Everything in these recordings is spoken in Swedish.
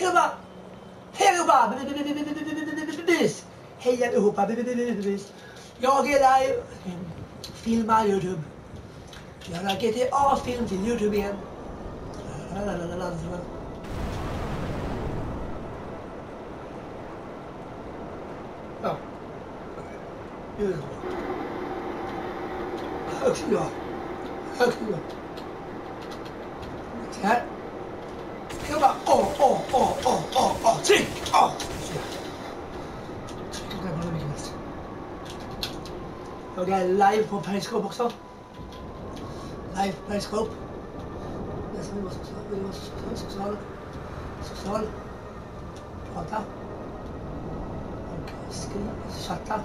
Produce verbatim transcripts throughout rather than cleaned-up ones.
Hej allihopa! Hej allihopa! Hej allihopa! Jag är live. Filmar YouTube. Jag har G T A-film till YouTube igen. Ja. Högt ja. Högt ja. Så här. Jag bara åh, åh, åh, åh, åh, åh, tryck, åh. Jag är live på Periscope också. Live på Periscope. Det som vi måste social, social, social, prata och skriva, chatta.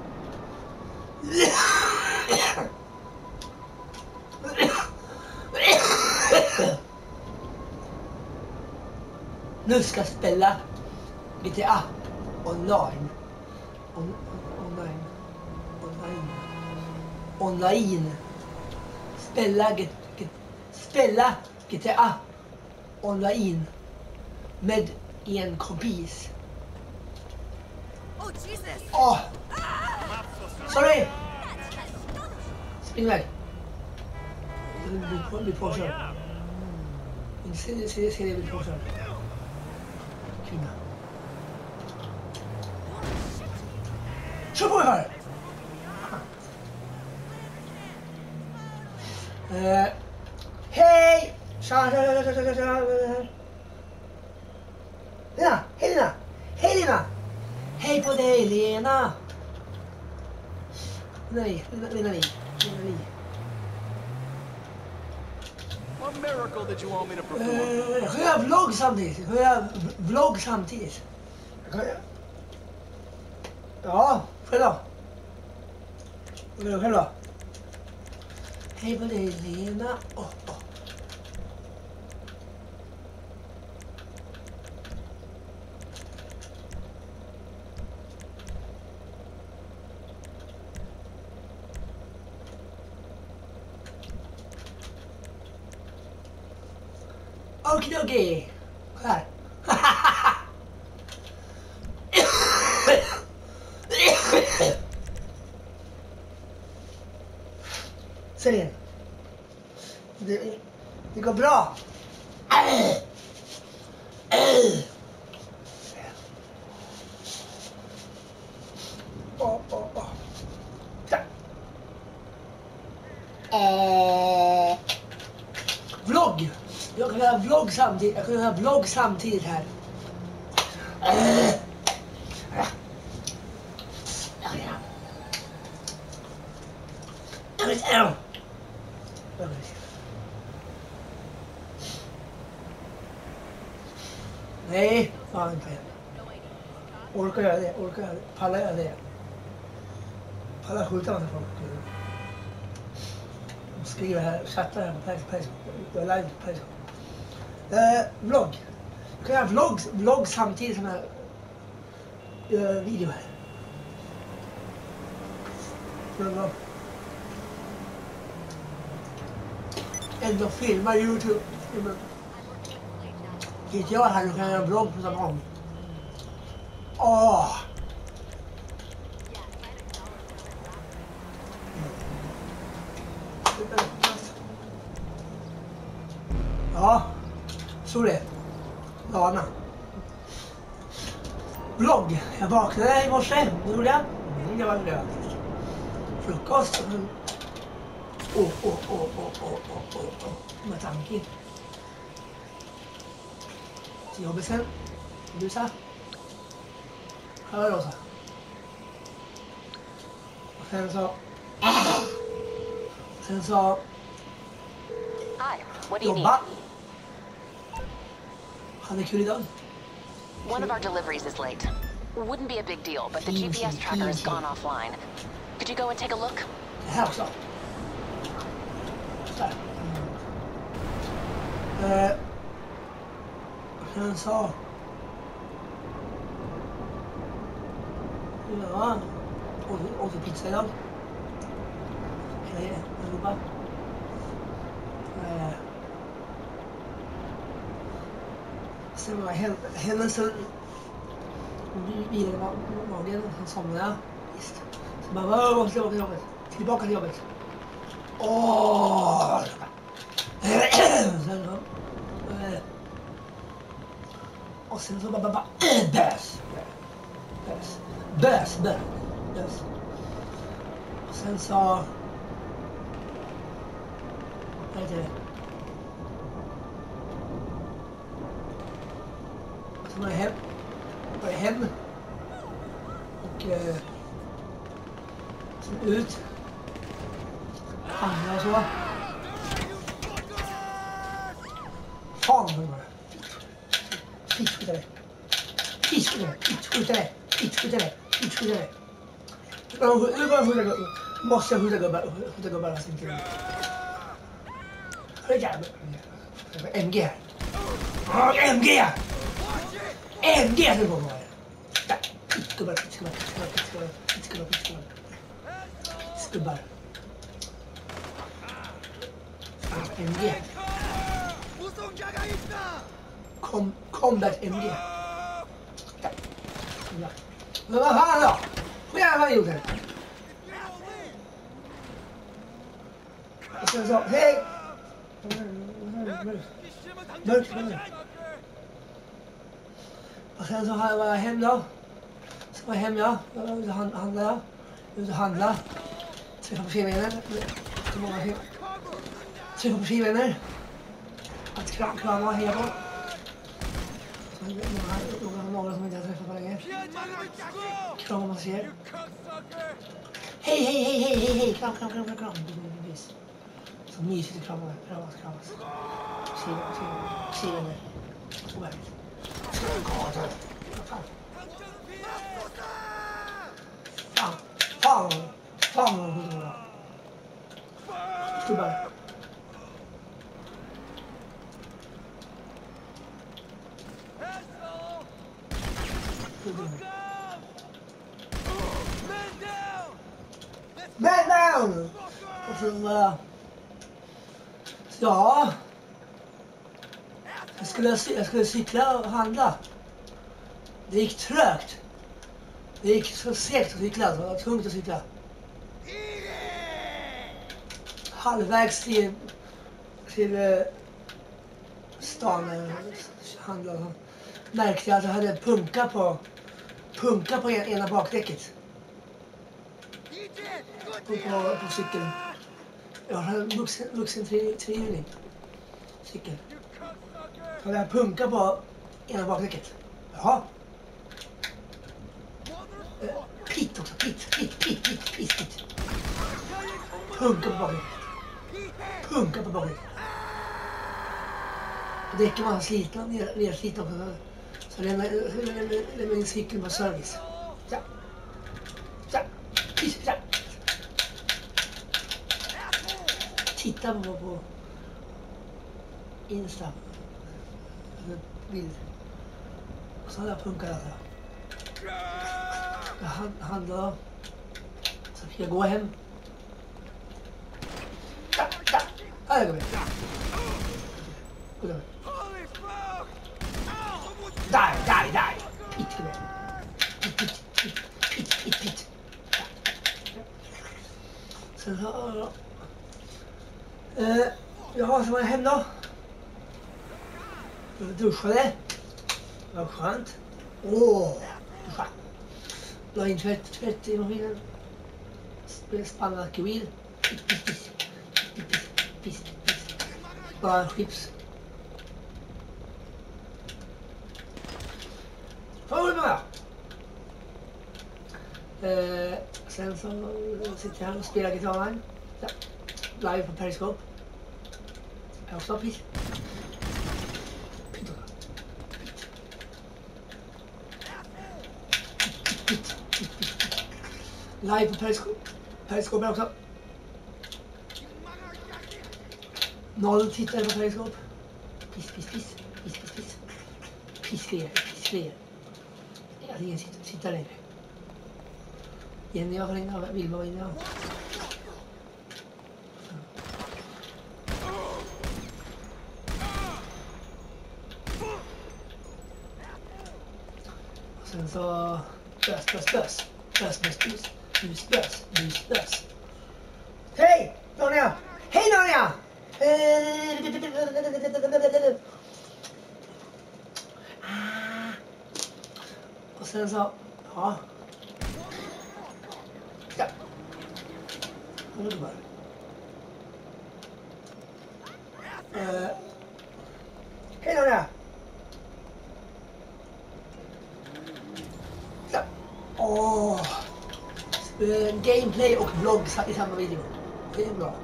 Nu ska jag spela G T A online. On, online. Online. Online. Spela, G, G, spela G T A online med en kompis. Oh Jesus! Åh! Sorry! Spring iväg. Vi blir påkörd. Se, se, se det blir påkörd. Kvinna. Kör på här! Uh, hej! Tja, tja, tja, tja, tja. Lena! Hej Lena! Hej Lena! Hej på dig Lena! Nej, Lena, Lena, Lena, Lena. What miracle did you want me to perform? Uh, jag kan göra vlogg samtidigt. Jag kan göra vlogg samtidigt. Jag kan göra... Ja, själv då. Själv då. Hej på dig Lena. Oh, oh. Okidoki. Här. Serien. Det, det går bra. Oh, oh, oh. Eh. Vlogg. Jag kan göra vlogg samtidigt. Jag kan göra vlogg samtidigt här. Nej, fan inte. Orkar jag det? Orkar jag det? Pallar jag det? Pallar skjuta massa folk? De skriver här, chattar här på Periscope. Jag är live på Periscope. Eh, vlogg. Jag kan göra vlogg, vlogg samtidigt som jag gör video här. Vlogg. Ändå filmar YouTube. Filmar. Vet jag här, nu kan jag göra en vlogg på samma gång. Åh! Ja, så det. Lana. Vlogg. Jag vaknade i morse. Det gjorde jag. Mm, jag var glad. Frukost. Åh, åh, åh, åh, åh, åh, åh, åh. Med tanke. Till jobbet sen. Lusa. Hallå Rosa. Och sen så... Sen så... Hi, what do you need? Jobba. Hade kul idag. One of our deliveries is late. Wouldn't be a big deal, but the G P S tracker has gone offline. Could you go and take a look? Det här också. Så här. Mm. Eh. Sen så... Ja. Åt du pizza idag? Okej, jag jobbar. Eh. Sen var jag henne så vilade magen och somnade jag. Visst. Så bara, vad måste jag åka till jobbet? Tillbaka till jobbet. Åh! Sen så... Och sen så bara, bara, bara bös. Bös. Bös, bös. Bös. Och sen så... Vad heter det? Och sen var jag hem. Var jag hem. Och... Eh, sen ut. Handla och så. Fan vad det var. Fiskskjutare. Fiskskjutare. Fiskskjutare. Fiskskjutare. Fiskskjutare. Nu går jag skjuta gubbar. Måste jag skjuta gubbar. Skjuta gubbar alltså inte. Hörru jävlar. M G här. M G! M G nu går jag. Där. Fiskgubbar. Fiskgubbar. Fiskgubbar. Fiskgubbar. Fiskgubbar. Fiskgubbar. M G. Kom, combat M G. Där. Ja. Men vad fan då? Vad jävlar gjorde det? Och sen så, hej! Mörkt, mörkt. Och sen så var jag hem då. Så var jag hem ja. Jag var ute och handlade jag. Ute och handlade. Träffade på skivvänner. Träffade på skivvänner. Att kram, krama och heja på. Så det är några som inte har träffat på länge. Kram och man ser. Hej, hej, hej, hej, hej, hej. Kram, kram, kram, kram, kram. Så mysigt att krama, kramas, kramas. Skivvänner. Overkligt. Fan. Fan. Fan. Fan vad hon var. Stubbar. Man down! Och så bara... Ja... Jag skulle, jag skulle cykla och handla. Det gick trögt. Det gick så segt att cykla, så det var tungt att cykla. Halvvägs till, till eh, stan där jag handlade. Märkte jag att jag hade punka på, punka på ena bakdäcket. På, på, på cykeln. Jag har en vuxen, vuxen trehjuling. Cykel. Så jag punka på ena bakdäcket. Jaha. Eh, pit också. Pit, pit, pit, pit, pit, pit. Punka på bakdäcket. Punka på bakdäcket. Och däcken var slitna, nerslitna också. Så jag lämnade in cykeln på service. Ja. Ja. Ja. Titta på, på Insta. Bild. Och så hade jag punkat alltså. Jag handlade. Så fick jag gå hem. Ja, ja. Här går vi. Gå där. Där, där, där. Pitt, gå där. Pitt, pitt, pitt, pitt, pitt, pitt. Sen så... Uh, jaha, så var jag hem då. Jag duschade. Det var skönt. Åh, duscha. La in tvätt, tvätt i maskinen. Spann alkohol. Piss, piss, piss. Piss, piss, piss. Bara chips. Får du med? Uh, sen så sitter jag här och spelar gitarren. Ja. Live på Periscope. Jag också piss. Pitt. Pitt. Pitt. Live på Periscope. Periscope också. Noll tittare på Periscope. Piss, piss, piss. Piss, piss, piss. Pissgrejer, pissgrejer. Jag hade ingen sittare längre. Jenny var inne och Vilma var inne. Sen så bös, bös, bös. Bös, bös, bös. Bus, bös, bus, bös. Hej Narnia! Hej Narnia! Och sen så, ja. Ja. Underbar. Uh, hej Narnia! Ja. Åh. Uh, gameplay och vlogg i samma video. Det är bra.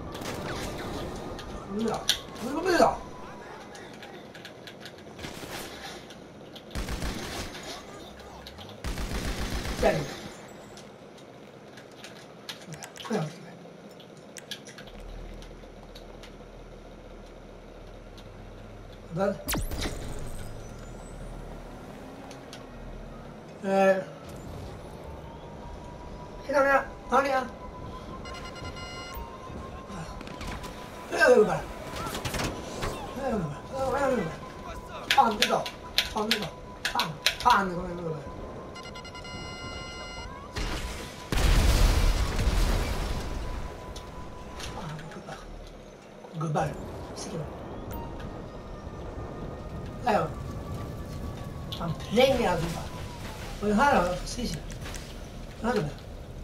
Bra. Bra. Bra. Där. Ja. Vad? Eh. Hej Narnia! Narnia! Över! Över! Över! Fan, det är bra! Fan, det är bra! Fan! Fan, det kommer över! Fan, gubbar! Gubbar! Sitter du? Där ja! Han pränger allt gubbar! Och den här då? Precis! Den här gubben!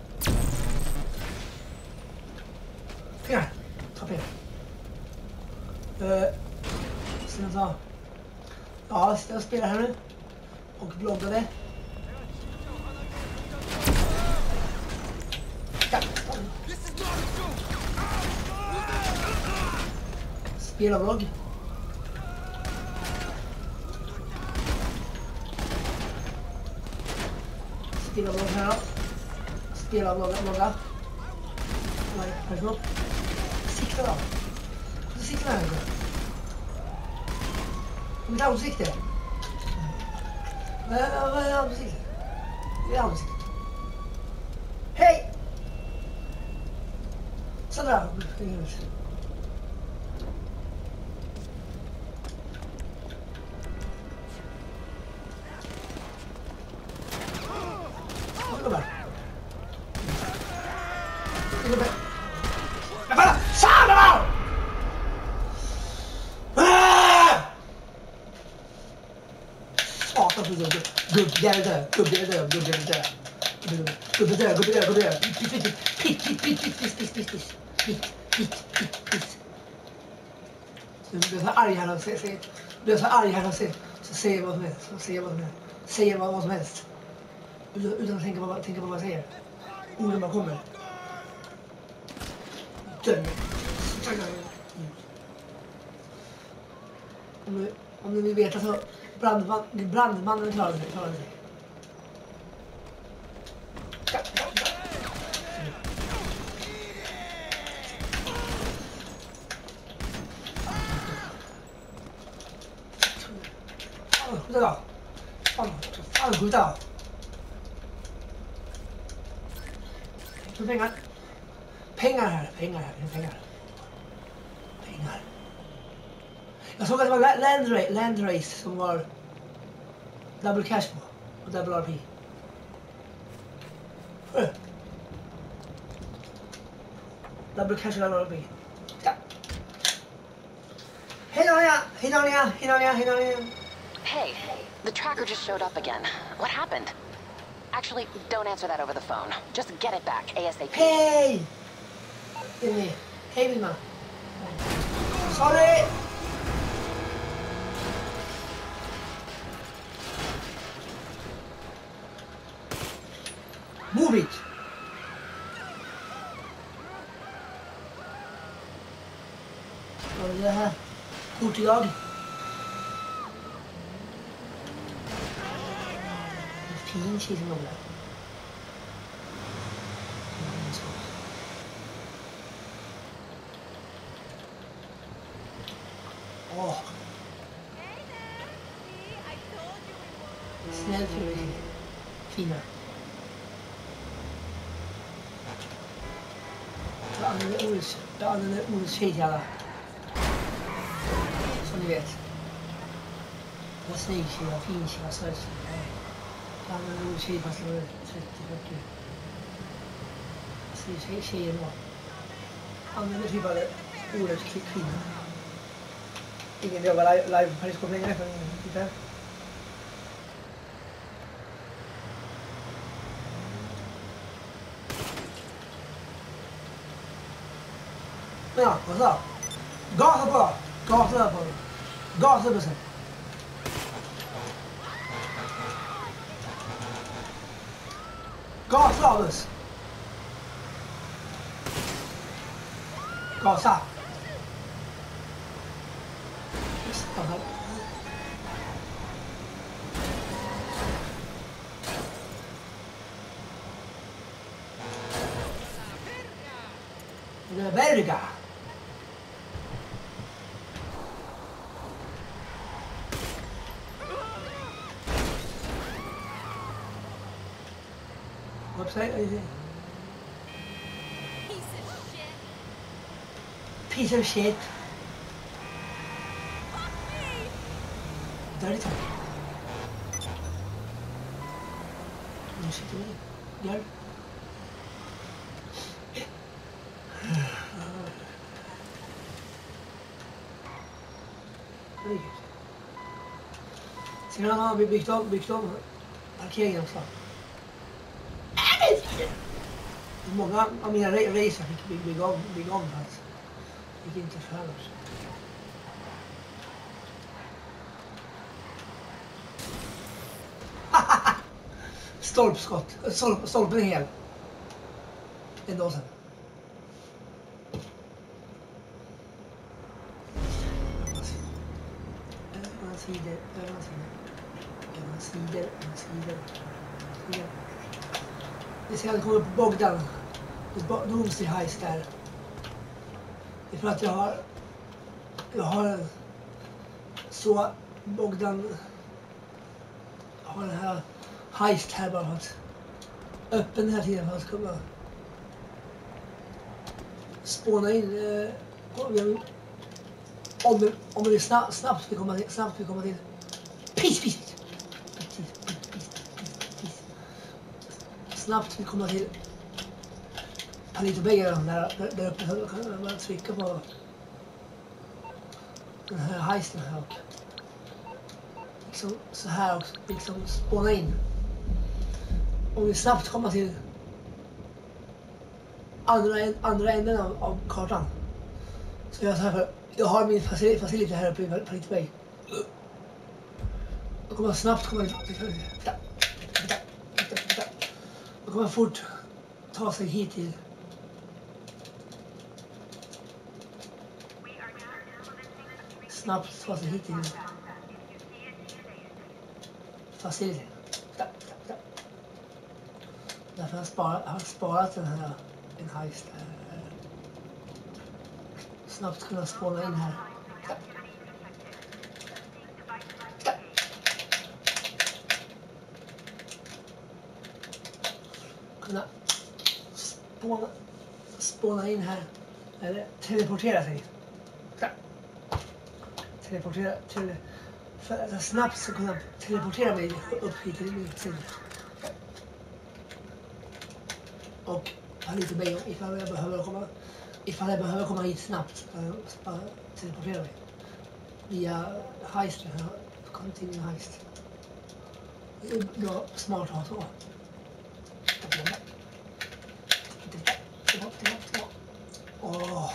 Pengar! Ta pengar! Uh, sen så... Ja, jag spelar här nu. Och bloggade. Ja. Spela vlogg. Spela vlogg här då. Spela vlogga, vlogga. Nej, härifrån. Sikta då. Sikta här. Mitt ansikte. Vad är ansiktet? Det är ansiktet. Hej! Sandra. Kom där. Kom där. Men bara, Sandra! Gubbjävel död, gubbjävel död, gubbjävel död. Gubbe död, gubbe död, gubbe död. Pitt, pitt, pitt, pitt, pitt, pitt, pitt, pitt, pitt, pitt, pitt, pitt, pitt, pitt. Du blir så arg här och se, se. Du blir så arg här och se, så säger vad som helst, så säger vad som helst. Säger vad som helst. Utan att tänka på, tänka på vad jag säger. Orden bara kommer. Död. Om du, om du vill veta så brandman, brandmannen klarar sig, klarar sig. Ja, ja, ja. Fan, skjuta då. Fan, fan, skjuta. Pengar. Pengar här, pengar här, pengar. Pengar. Jag såg att det var land, ra land race som var double cash på och double R P. Uh. Double cash och double R P. Ja. Hej Narnia! Hej Narnia! Hej Narnia! Hej Narnia! Hey, the tracker just showed up again. What happened? Actually, don't answer that over the phone. Just get it back ASAP. Hej! Det är ni. Hej Vilma. Sorry! Move it! Vad är det här? Kort idag. En fin kilnola. Åh. Snällt för mig. Fina. Jag använder ordet, jag använder ordet tjejkalla. Som ni vet. Jag är snygg tjej, fin tjej, söt tjej. Han är nog tjej fast han är trettio fyrtio. Så tjej, tjejen var. Använder typ av ordet kvinna. Ingen jobbar live, live på Periskop längre för titta. Ja, vad sa? Gasa på! Gasa på! Gasa på sig! Gasa av oss! Gasa! Gasa! La verga! Website, anything? Piece of shit. Piece of shit. Fuck me. Dirty talk. No shit, girl. Sen har vi byggt om, byggt om parkeringen också. Många av mina racer fick bygga om, bygga om för att det gick inte för oss. Stolpskott, Stolp, stolpen är hel. En dag sedan. Ögon sidor, ögon sidor. Ögon sidor, ögon sidor. sidor. Det ska komma upp Bogdan. Doomsday Heist där. Det är för att jag har jag har så Bogdan jag har den här heist här bara för att öppen här tiden för att kunna spåna in eh, om, om, om det är snabbt, snabbt vi kommer till, snabbt vi kommer till pis, pis, pis, pis, pis, pis, pis. Snabbt vi kommer till Palito Bägaren där, där, där uppe så kan man bara trycka på den här heisten här och liksom så här och liksom spåna in. Om vi snabbt kommer till andra, andra änden av, av kartan så jag så här för jag har min facility här uppe i Palito Bay. Då kommer jag snabbt komma då kommer jag fort ta sig hit till snabbt ta sig hit till facility. Därför har jag sparat, har sparat den här en heist här. Snabbt kunna spåna in här. Kunna spåna, spåna in här. Eller teleportera sig. Teleportera till för att jag snabbt ska kunna teleportera mig upp hit till min sida. Och ha lite bäng ifall jag behöver komma ifall jag behöver komma hit snabbt så jag teleportera mig via heisten här. Continue heist. Det är bra smart att ha så. Åh.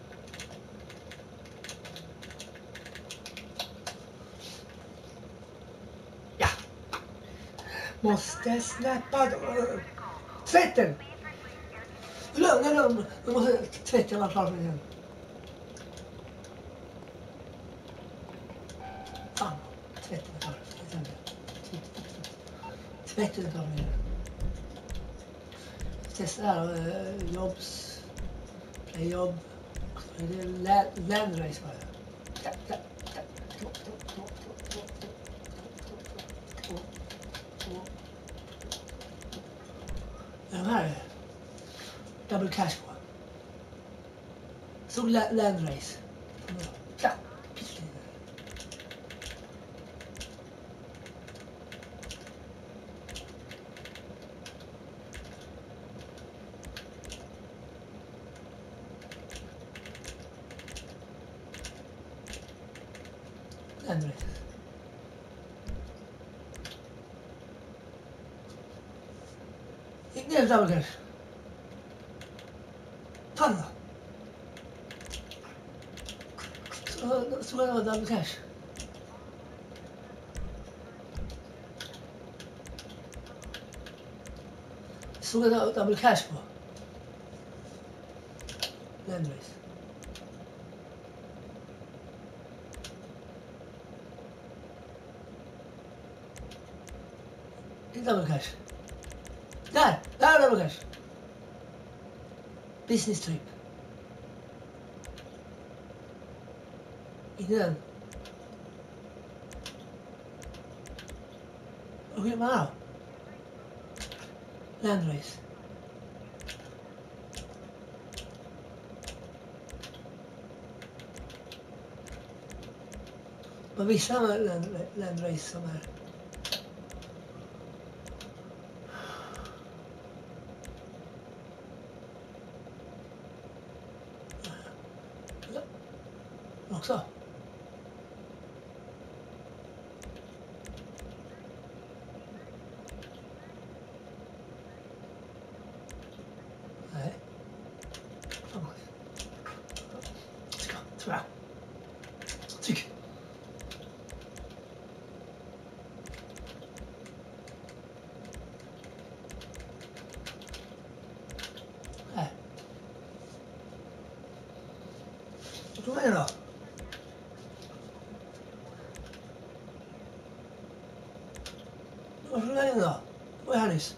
Ja. Måste släppa tvätten. Lugna lugn. Nu måste tvätten vara klar för igen. Fan. Tvätten är klar. Tvätten är klar för igen. Testa här. Jobs. Playjobb. Det är landrace bara. Den här double cash på. Så landrace. Ja, Landerace. Inte en double crash. Fan då. Så så det var double crash. Så det var double crash på. Landerace. Inte double crash. Där! Där är double crash. Business trip. Inte den. Vad gör man då? Landrace. Man vissa land, landrace som är också. Nej. Ska, tror jag. Tryck. Nej. Vad tror jag då? Varför är den då? Vad är här nyss?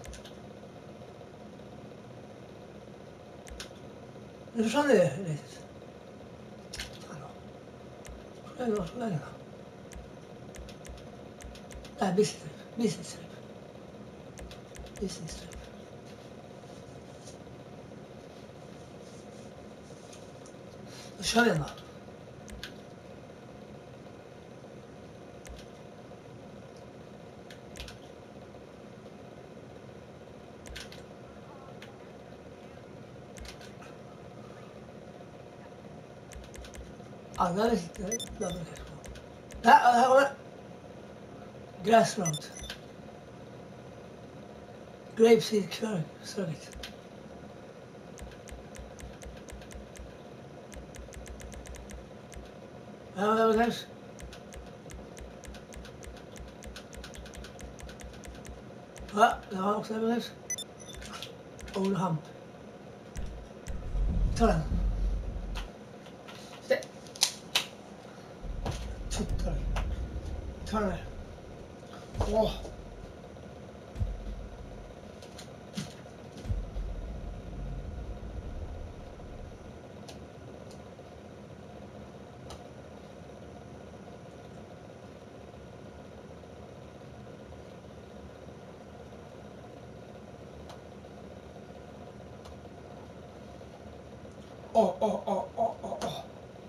Nu försvann det riktigt. Fan då. Varför är den då? Nej, business trip. Business trip. Business trip. Då kör vi den då. Alla är lite double crash på. Där, här var det. Grassroad. Grapeseed Circuit. Här var det double crash. Ja, det var också double crash. Old Hump. Ta den. Tuttar. Ta den här. Åh. Åh, åh, åh, åh, åh, åh.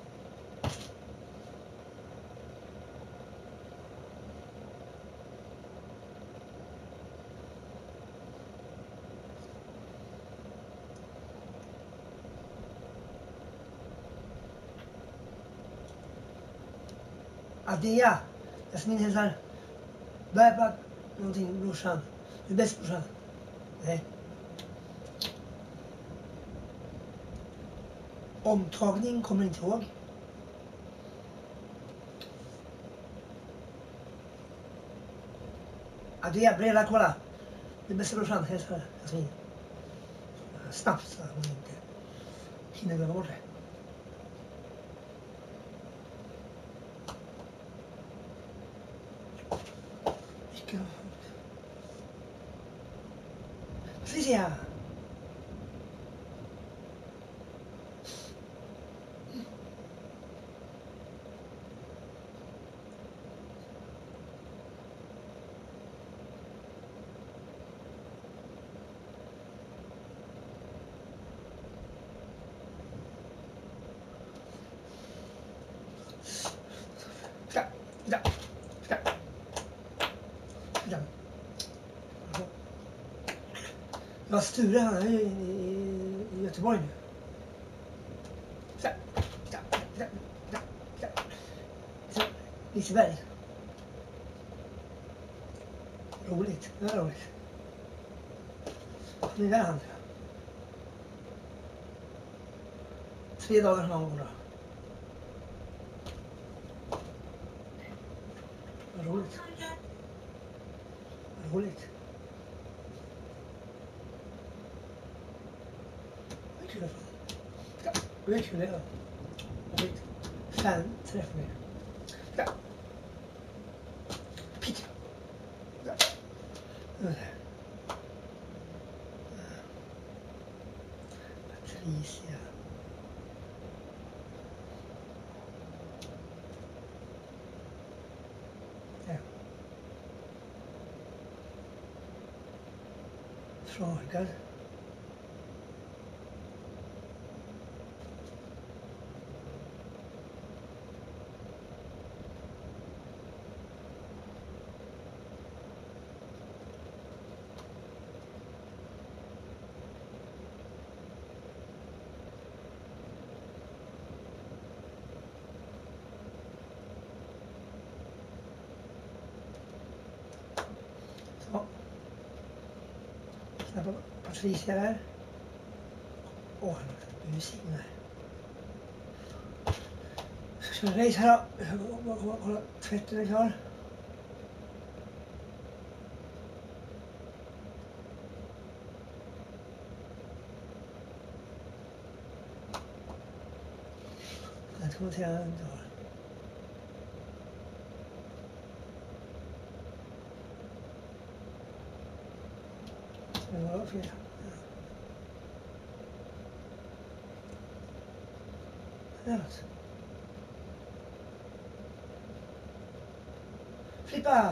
Adea, Jasmin hälsar. Bärbak, någonting, brorsan. Du är bäst, brorsan. Nej. Omtagning, kommer inte ihåg. Adea, breda, kolla. Du är bäst, brorsan, hälsar Jasmin. Snabbt så hon inte hinner glömma bort det. Patricia! Ska, ska, ska. Ska. Ja, Sture, han är i, i, i Göteborg nu. Så, så, så, så, så. Liseberg. Roligt, det var roligt. Nu är det andra. Tre dagar som man går då. Vad roligt. Vad roligt. Vad kul det var. Ja, det är kul det då. Roligt. Fan, träff mig. Ja. Pizza. Ja. Patricia. Ja. Frågar. Så. Snabba Patricia där. Åh, han har musik där. Så kör vi race här då. Kolla, tvätten är klar. Jag ska kommentera den då. Det var fel. Det är något. Flippa!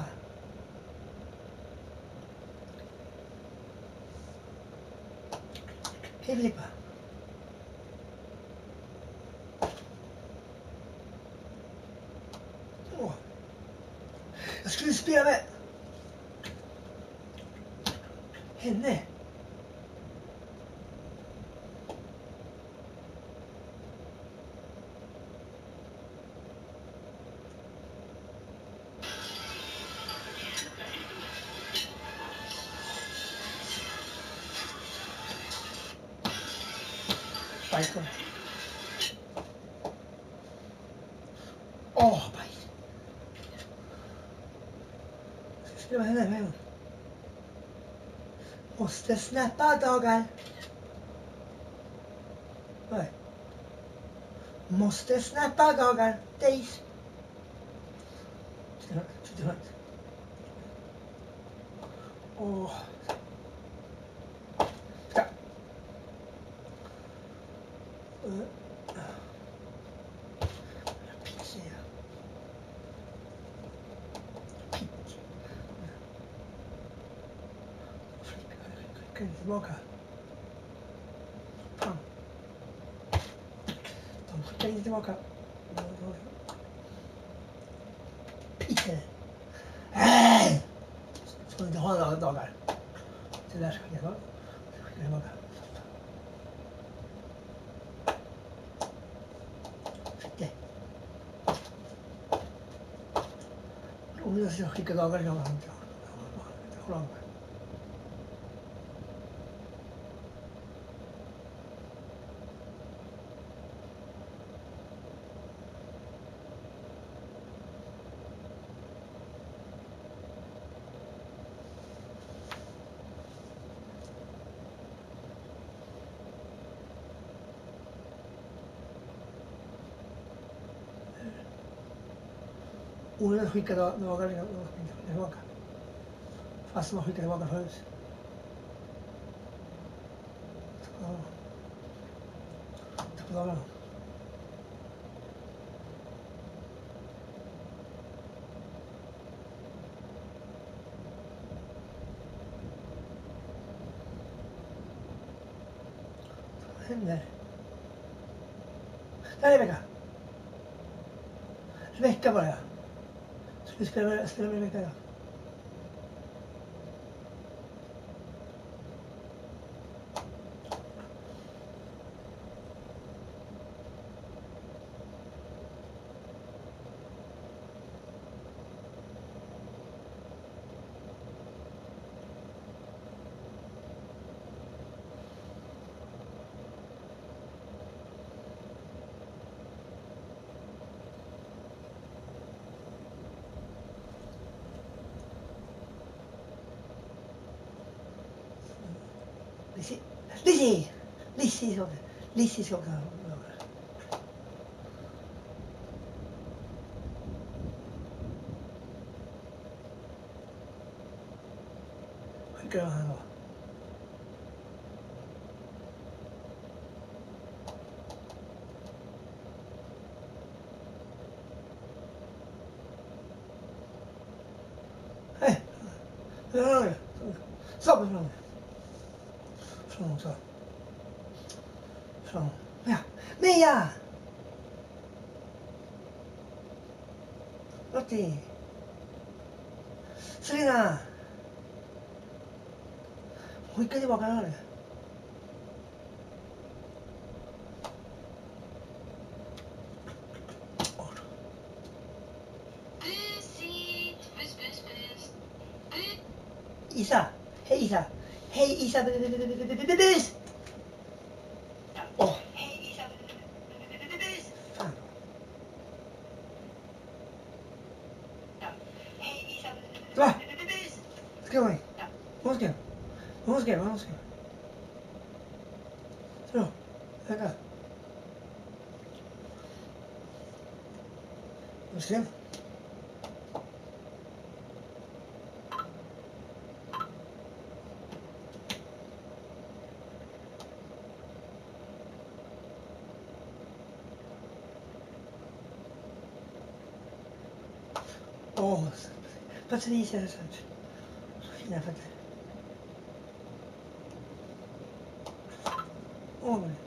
Hej Filippa! Åh! Jag skulle spela med henne. Bajs. Åh, bajs. Jag ska spela med henne med. Måste snappa dagar. Nej. Måste snappa dagar. Days. Åh. Ska. Pizza. Kan tillbaka. Fan. De skickar inte tillbaka. Peter. Äh! Ska inte ha några dagar. Det där ska jag göra. Skicka tillbaka. Fitte. Om jag ska skicka dagar jag har inte. Hålla med. Orden skickar dagar tillbaka. Fast man skickar tillbaka förut. Ja. Ta på dagarna. Vad händer? Där är Rebecka. Rebecka bara. Ska vi spela med, spela med Rebecka då? Lizzie, Lizzie, Lizzie ska åka. Lizzie ska åka. Skickar jag här då. Hej! Hur är det? Stopp ifrån. Från så. Från. Ja. Mia! Lottie! Selina! Skicka tillbaka den här. Isa! Hej Isa! Hej Isa! Bus! Åh! Hej Isa! Bus! Fan! Hej Isa! Va? Ska jag? Vad ska jag? Vad ska jag? Vad ska jag? Så, vänta. Vad ska jag? Åh, Patricia är så fina fötter. Åh, men.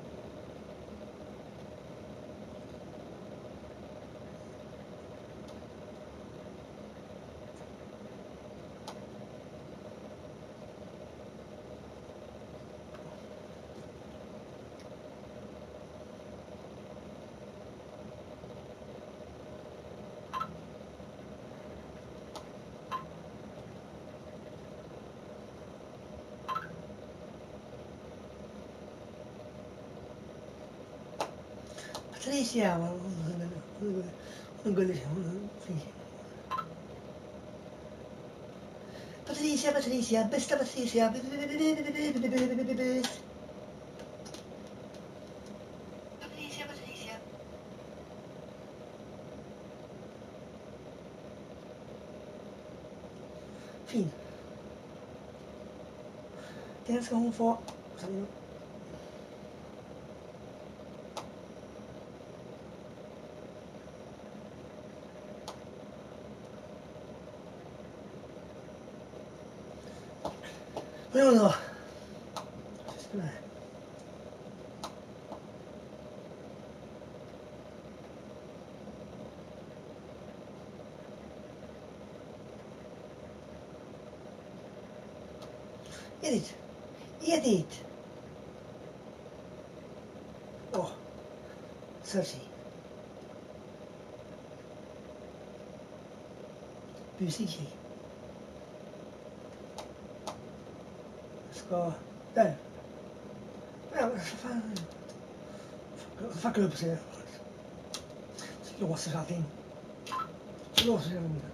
Patricia, hon gullig. Patricia, Patricia, bästa Patricia. Patricia, Patricia. Fin. Den ska hon få. Vad gör du då? Nej. Edith! Edith! Åh, Cersei. Busig tjej. Ska... Där. Ja, vad fan. Fuckar upp sig. Låser allting. Låser hela munnen.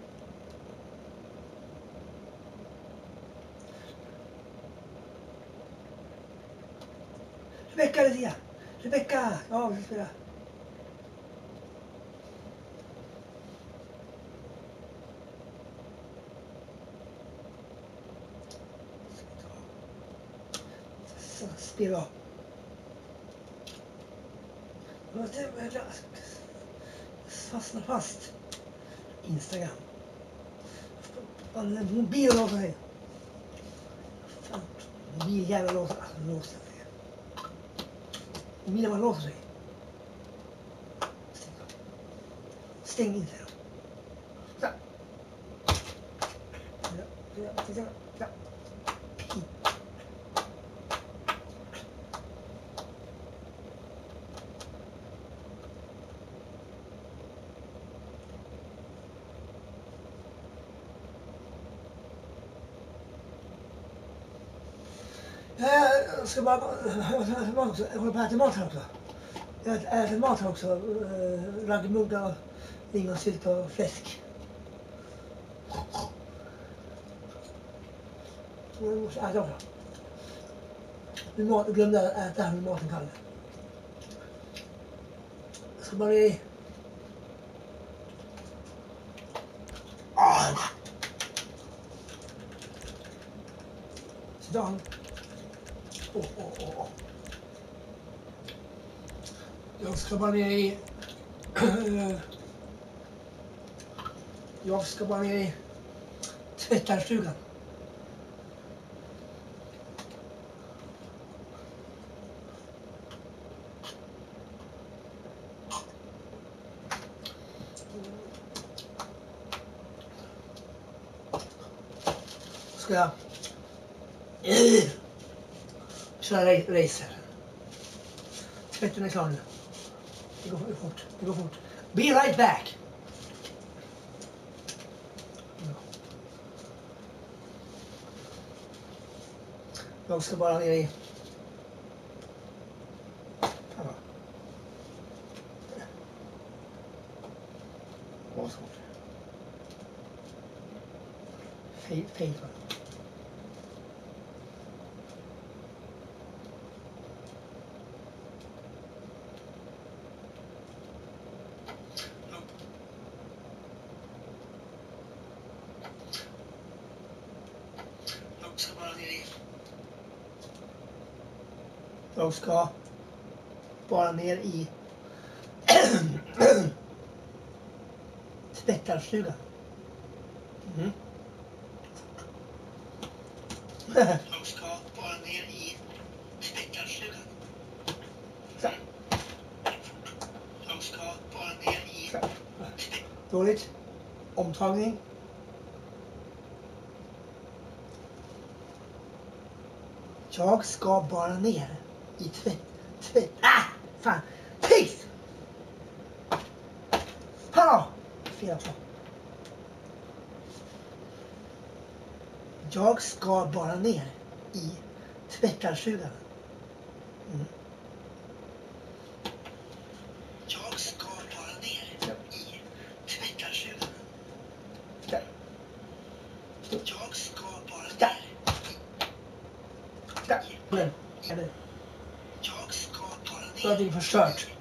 Rebecka, Lucia! Rebecka! Ja, vi ska spela. Spela. Fastna fast. Instagram. Mobil låser sig. Fan, mobiljävla låser. Låser sig. Mobilen man låser sig. Stäng in sig. Så. Ja, ja, ja, ja. Jag ska bara jag håller på att äta mat här också. Jag äter mat här också. Raggmuggar, lingonsylt och fläsk. Jag måste äta också. Du mat, glömde att äta här med maten, Kalle. Så bara i... Ah! Sit down. Åh, åh, åh. Jag ska bara ner i... Jag ska bara ner i tvättarstugan. Ska jag uh, köra racer. Tvätten är klar nu. Det går fort. Det går fort. Be right back. Jag ska bara ner i... Vad svårt. Fel, fel. Jag ska bara ner i... Jag ska bara ner i tvättarstugan. Mm. Jag ska bara ner i tvättarstugan. Så. Jag ska bara ner i... Så. Dåligt. Omtagning. Jag ska bara ner i tvätt... Tvätt... Ah! Fan! Piss! Hallå! Fel på. Jag ska bara ner i tvättarstugan. Mm. Jag ska bara ner i tvättarstugan. Där. Jag ska bara ner. Där. Där. Jag ska bara ner. Någonting förstört.